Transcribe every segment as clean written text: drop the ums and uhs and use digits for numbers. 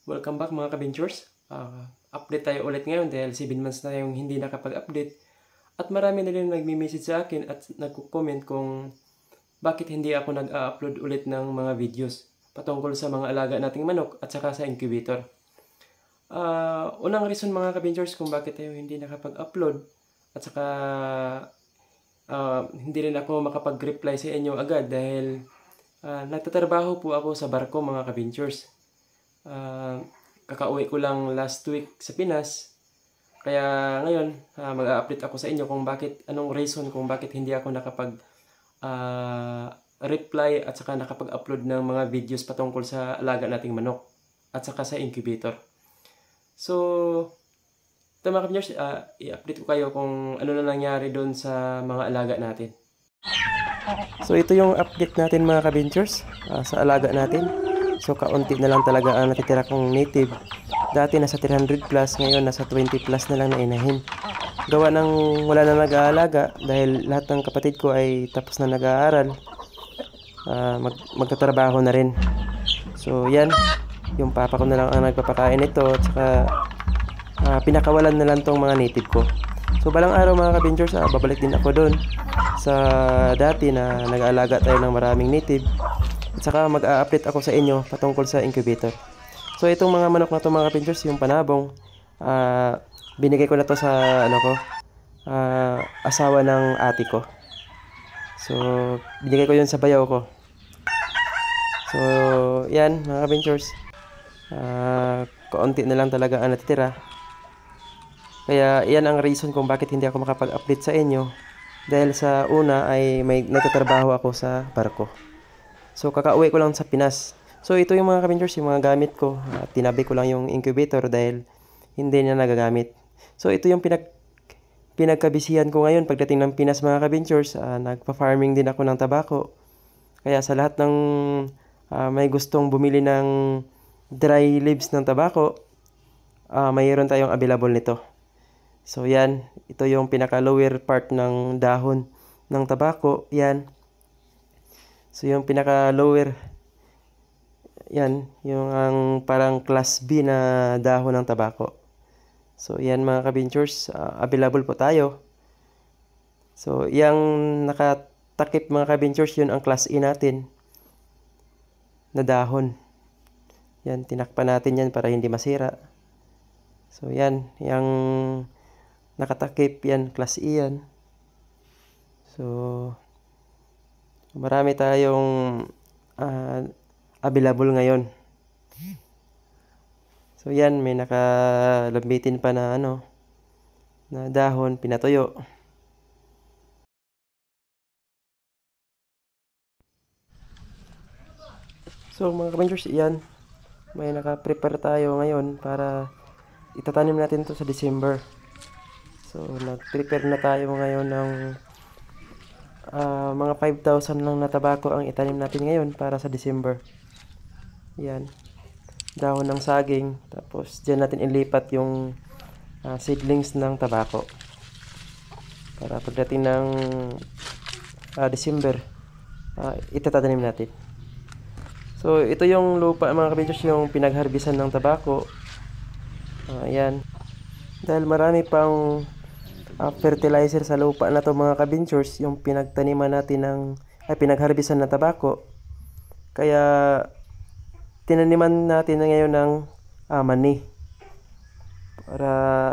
Welcome back mga ka-ventures. Update tayo ulit ngayon dahil 7 months na yung hindi nakapag-update. At marami na rin nagme-message sa akin at nagko-comment kung bakit hindi ako nag-upload ulit ng mga videos patungkol sa mga alaga nating manok at saka sa incubator. Unang reason mga ka-ventures kung bakit tayo hindi nakapag-upload at saka hindi rin ako makapag-reply sa inyo agad dahil nagtatrabaho po ako sa barko mga ka-ventures. Kakauwi ko lang last week sa Pinas. Kaya ngayon, mag-a-update ako sa inyo kung anong reason kung bakit hindi ako nakapag reply at saka nakapag-upload ng mga videos patungkol sa alaga nating manok at saka sa incubator. So, ito mga ka-ventures, i-update ko kayo kung ano na nangyari doon sa mga alaga natin. So, ito yung update natin mga ka-ventures sa alaga natin. So, kaunti na lang talaga ang natitira kong native. Dati nasa 300 plus, ngayon nasa 20 plus na lang na inahin. Gawa ng wala na nag-aalaga dahil lahat ng kapatid ko ay tapos na nag-aaral. Magtatrabaho na rin. So, yan. Yung papa ko na lang ang nagpapakain ito. At saka, pinakawalan na lang tong mga native ko. So, balang araw mga ka-ventures, babalik din ako doon sa dati na nag-aalaga tayo ng maraming native. At saka mag-a-update ako sa inyo patungkol sa incubator. So itong mga manok na to mga ka-ventures, yung panabong, binigay ko na to sa asawa ng ate ko. So binigay ko yun sa bayaw ko. So yan mga ka-ventures, kaunti na lang talaga ang natitira. Kaya yan ang reason kung bakit hindi ako makapag-update sa inyo. Dahil sa una ay may nagtatrabaho ako sa barko. So, kakauwi ko lang sa Pinas. So, ito yung mga ka-ventures, yung mga gamit ko. Tinabi ko lang yung incubator dahil hindi na nagagamit. So, ito yung pinagkabisihan ko ngayon pagdating ng Pinas mga ka-ventures. Nagpa-farming din ako ng tabako. Kaya sa lahat ng may gustong bumili ng dry leaves ng tabako, mayroon tayong available nito. So, yan. Ito yung pinaka-lower part ng dahon ng tabako. Yan. So, yung pinaka-lower, yan, yung ang parang class B na dahon ng tabako. So, yan mga ka-ventures, available po tayo. So, yung nakatakip mga ka-ventures, yun ang class E natin na dahon. Yan, tinakpan natin yan para hindi masira. So, yan, yung nakatakip, yan, class E yan. So, marami tayong available ngayon. So yan, may nakalambitin pa na na dahon, pinatuyo. So mga ka-ventures, yan, may naka-prepare tayo ngayon para itatanim natin to sa December. So nag-prepare na tayo ngayon ng mga 5,000 lang na tabako ang itanim natin ngayon para sa December. Yan. Dahon ng saging. Tapos dyan natin ilipat yung seedlings ng tabako. Para pagdating ng December, itatanim natin. So ito yung lupa mga ka-ventures, yung pinagharbisan ng tabako. Yan. Dahil marami pang fertilizer sa lupa na to mga ka-ventures, yung pinagtaniman natin ng pinagharbisan na tabako. Kaya tinaniman natin na ngayon ng mani para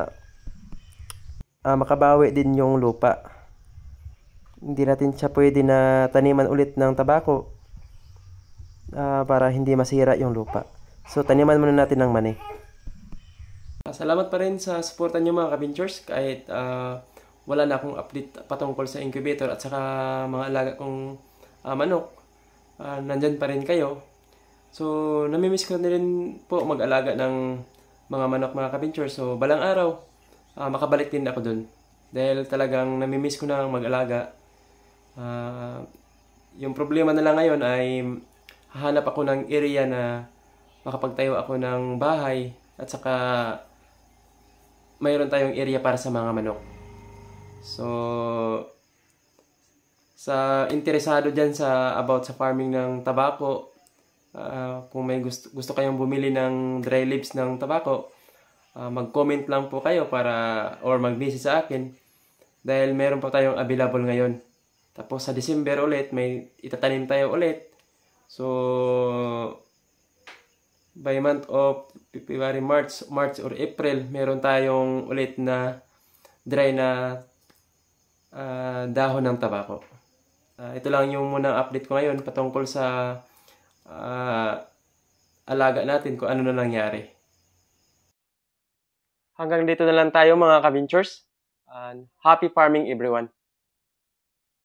makabawi din yung lupa. Hindi natin siya pwede na taniman ulit ng tabako para hindi masira yung lupa. So taniman muna natin ng mani. Salamat pa rin sa suporta nyo mga ka-ventures kahit wala na akong update patungkol sa incubator at saka mga alaga kong manok. Nandyan pa rin kayo. So, namimiss ko na rin po mag-alaga ng mga manok mga ka-ventures. So, balang araw, makabalik din ako dun. Dahil talagang namimiss ko na mag-alaga. Yung problema na lang ngayon ay hahanap ako ng area na makapagtayo ako ng bahay at saka mayroon tayong area para sa mga manok. So, sa interesado dyan about sa farming ng tabako, Kung may gusto kayong bumili ng dry leaves ng tabako, mag-comment lang po kayo or mag-message sa akin dahil meron pa tayong available ngayon. Tapos sa December ulit, may itatanim tayo ulit. So, by month of February, March or April, meron tayong ulit na dry na dahon ng tabako. Ito lang yung munang update ko ngayon patungkol sa alaga natin kung ano na nangyari. Hanggang dito na lang tayo mga ka-ventures. Happy farming everyone!